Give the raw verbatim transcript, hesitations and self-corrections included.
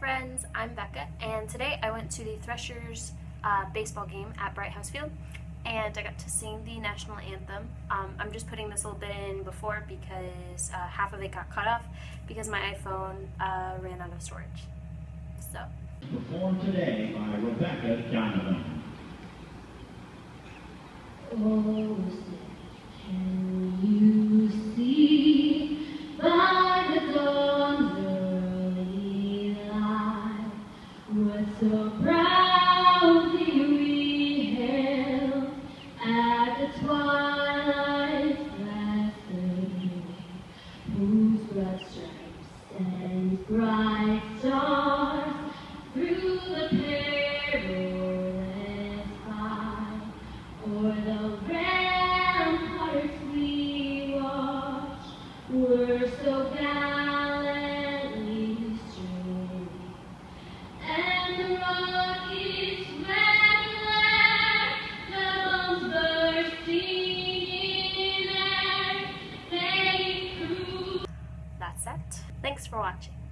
friends, I'm Becca, and today I went to the Threshers uh, baseball game at Bright House Field, and I got to sing the national anthem. Um, I'm just putting this little bit in before because uh, half of it got cut off because my iPhone uh, ran out of storage. So. Performed today by Rebecca Donovan. Oh, can you see by the dawn's early light what so proudly we hailed at the twilight's blessed day, whose broad stripes and bright stars through the perilous fight o'er the ramparts we watched were so gallantly strewn, and the rockets red glare, the bombs bursting in air, they proved. That's it. Thanks for watching.